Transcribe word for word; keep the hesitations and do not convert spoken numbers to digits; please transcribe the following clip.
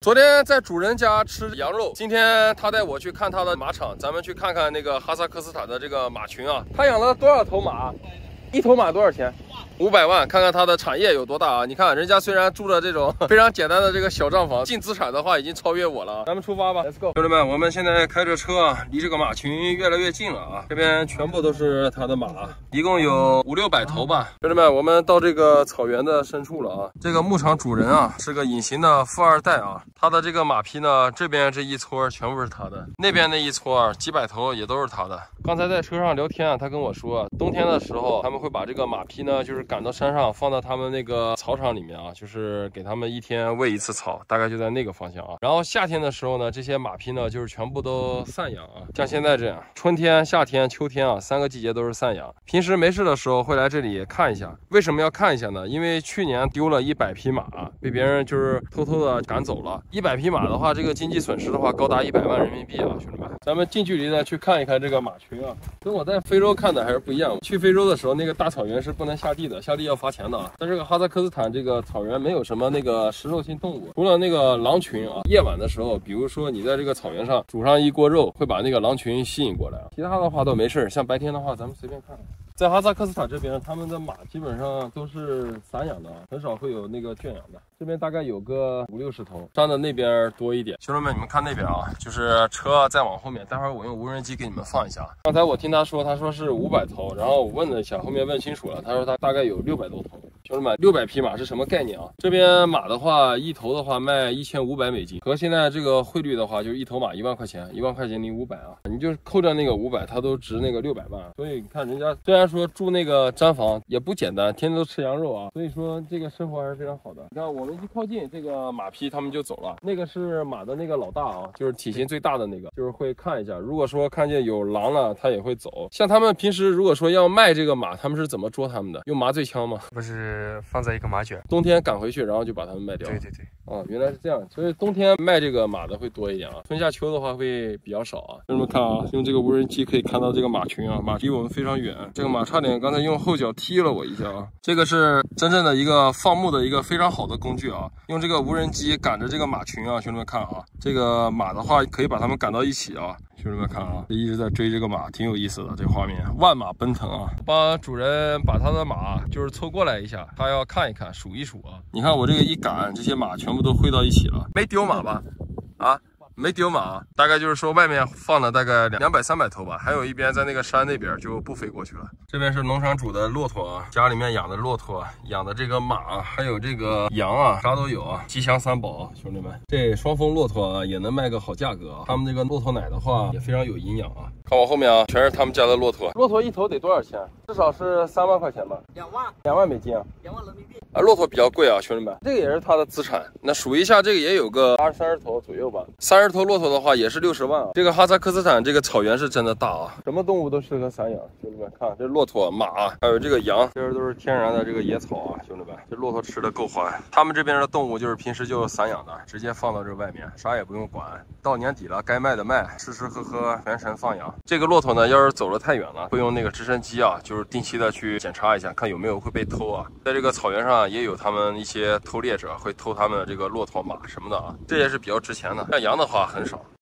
昨天在主人家吃羊肉，今天他带我去看他的马场，咱们去看看那个哈萨克斯坦的这个马群啊。他养了多少头马？一头马多少钱？五百万，看看他的产业有多大啊！你看人家虽然住着这种非常简单的这个小账房，净资产的话已经超越我了。咱们出发吧 ，Let's go！ 兄弟们，我们现在开着车啊，离这个马群越来越近了啊！这边全部都是他的马，一共有五六百头吧。兄弟们，我们到这个草原的深处了啊！这个牧场主人啊是个隐形的富二代啊，他的这个马匹呢，这边这一撮全部是他的，那边那一撮几百头也都是他的。刚才在车上聊天啊，他跟我说，冬天的时候他们会把这个马匹呢，就是赶到山上放。放到他们那个草场里面啊，就是给他们一天喂一次草，大概就在那个方向啊。然后夏天的时候呢，这些马匹呢就是全部都散养啊，像现在这样，春天、夏天、秋天啊，三个季节都是散养。平时没事的时候会来这里看一下。为什么要看一下呢？因为去年丢了一百匹马，被别人就是偷偷的赶走了。一百匹马的话，这个经济损失的话高达一百万人民币啊，兄弟们。咱们近距离的去看一看这个马群啊，跟我在非洲看的还是不一样。去非洲的时候，那个大草原是不能下地的，下地要罚钱的。在这个哈萨克斯坦这个草原没有什么那个食肉性动物，除了那个狼群啊，夜晚的时候，比如说你在这个草原上煮上一锅肉，会把那个狼群吸引过来，其他的话都没事。像白天的话，咱们随便看。在哈萨克斯坦这边，他们的马基本上都是散养的，很少会有那个圈养的。这边大概有个五六十头，山的那边多一点。兄弟们，你们看那边啊，就是车再往后面，待会儿我用无人机给你们放一下。刚才我听他说，他说是五百头，然后我问了一下，后面问清楚了，他说他大概有六百多头。兄弟们，六百匹马是什么概念啊？这边马的话，一头的话卖一千五百美金，和现在这个汇率的话，就是一头马一万块钱，一万块钱零五百啊，你就扣掉那个五百，它都值那个六百万。所以你看人家虽然说住那个毡房也不简单，天天都吃羊肉啊，所以说这个生活还是非常好的。你看我们一靠近这个马匹，他们就走了。那个是马的那个老大啊，就是体型最大的那个，就是会看一下，如果说看见有狼了，他也会走。像他们平时如果说要卖这个马，他们是怎么捉他们的？用麻醉枪吗？ 不是放在一个马圈， 冬天赶回去，然后就把它们卖掉。 对对对。 哦，原来是这样，所以冬天卖这个马的会多一点啊，春夏秋的话会比较少啊。兄弟们看啊，用这个无人机可以看到这个马群啊，马离我们非常远。这个马差点刚才用后脚踢了我一下啊。这个是真正的一个放牧的一个非常好的工具啊，用这个无人机赶着这个马群啊，兄弟们看啊，这个马的话可以把它们赶到一起啊。兄弟们看啊，一直在追这个马，挺有意思的。这个画面，万马奔腾啊！帮主人把他的马就是凑过来一下，他要看一看，数一数啊。你看我这个一赶，这些马全部都汇到一起了，没丢马吧？啊？没丢马，大概就是说外面放了大概两百三百头吧，还有一边在那个山那边就不飞过去了。这边是农场主的骆驼啊，家里面养的骆驼，养的这个马，还有这个羊啊，啥都有啊，吉祥三宝啊，兄弟们，这双峰骆驼啊也能卖个好价格啊。他们这个骆驼奶的话也非常有营养啊。看我后面啊，全是他们家的骆驼。骆驼一头得多少钱？至少是三万块钱吧？ 两万， 两万美金啊？ 两万人民币。 啊，骆驼比较贵啊，兄弟们，这个也是他的资产。那数一下，这个也有个二三十头左右吧。三十头骆驼的话也是六十万啊。这个哈萨克斯坦这个草原是真的大啊，什么动物都适合散养。兄弟们看，这骆驼、马，还有这个羊，这些都是天然的这个野草啊，兄弟们，这骆驼吃的够欢。他们这边的动物就是平时就散养的，直接放到这外面，啥也不用管。到年底了，该卖的卖，吃吃喝喝，全程放养。这个骆驼呢，要是走了太远了，会用那个直升机啊，就是定期的去检查一下，看有没有会被偷啊。在这个草原上也有他们一些偷猎者会偷他们的这个骆驼、马什么的啊，这也是比较值钱的。像羊的话很少。